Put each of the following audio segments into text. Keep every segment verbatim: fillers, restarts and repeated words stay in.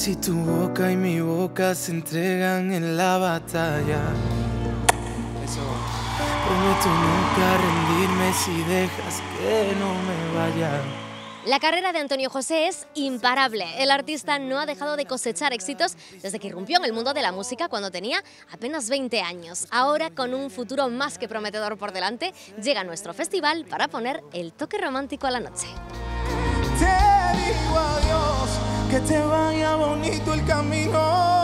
Si tu boca y mi boca se entregan en la batalla, eso. Prometo nunca rendirme si dejas que no me vaya. La carrera de Antonio José es imparable. El artista no ha dejado de cosechar éxitos desde que irrumpió en el mundo de la música cuando tenía apenas veinte años. Ahora, con un futuro más que prometedor por delante, llega a nuestro festival para poner el toque romántico a la noche. Te digo adiós, que te vaya bonito el camino.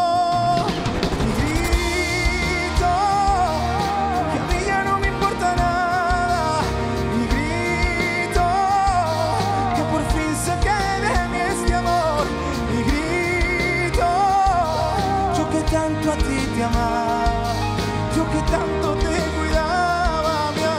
Tanto a ti te amaba, yo que tanto te cuidaba, mi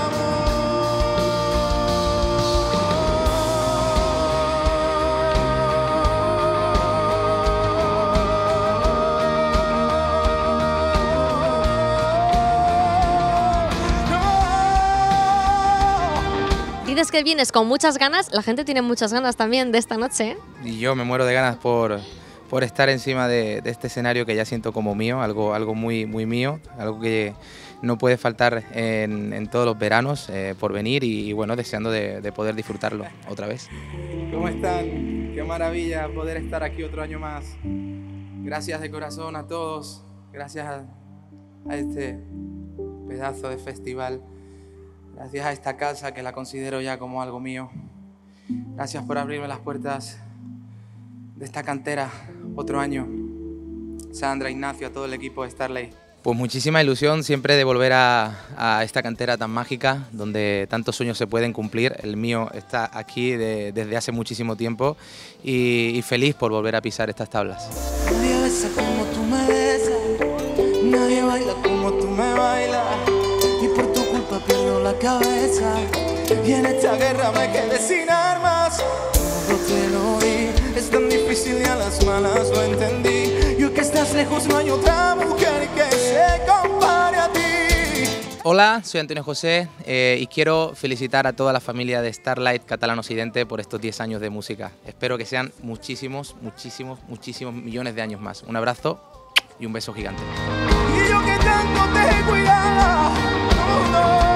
No. Dices que vienes con muchas ganas, la gente tiene muchas ganas también de esta noche, ¿eh? Y yo me muero de ganas por... por estar encima de, de este escenario que ya siento como mío, algo, algo muy, muy mío, algo que no puede faltar en, en todos los veranos eh, por venir y, y bueno, deseando de, de poder disfrutarlo otra vez. ¿Cómo están? Qué maravilla poder estar aquí otro año más. Gracias de corazón a todos, gracias a, a este pedazo de festival, gracias a esta casa que la considero ya como algo mío. Gracias por abrirme las puertas de esta cantera otro año. Sandra, Ignacio, a todo el equipo de Starlight. Pues muchísima ilusión siempre de volver a, a esta cantera tan mágica donde tantos sueños se pueden cumplir. El mío está aquí de, desde hace muchísimo tiempo y, y feliz por volver a pisar estas tablas. Nadie besa como tú me besas, nadie baila como tú me bailas, y por tu culpa pierdo la cabeza y en esta guerra me quedé sin armas. Todo te lo di, es tan difícil y a las malas lo entendí. Y hoy que estás lejos no hay otra mujer que se compare a ti. Hola, soy Antonio José eh, y quiero felicitar a toda la familia de Starlight Catalán Occidente por estos diez años de música. Espero que sean muchísimos, muchísimos, muchísimos millones de años más. Un abrazo y un beso gigante. Y yo que tanto te cuidaba, oh no.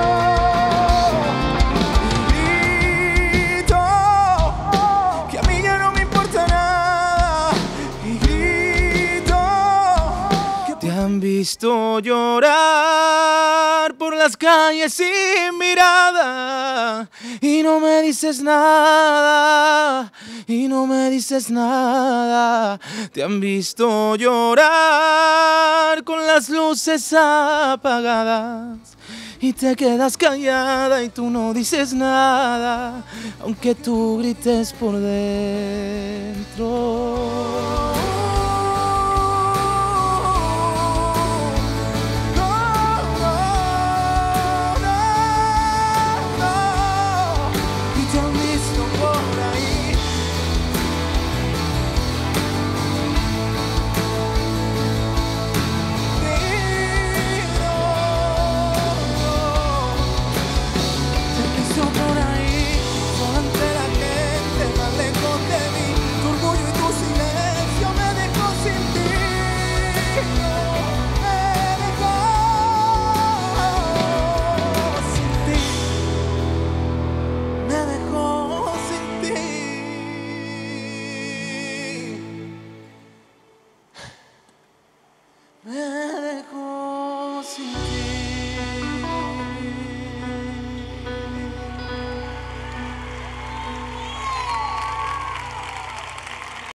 Han visto llorar por las calles sin mirada y no me dices nada, y no me dices nada. Te han visto llorar con las luces apagadas y te quedas callada y tú no dices nada, aunque tú grites por dentro.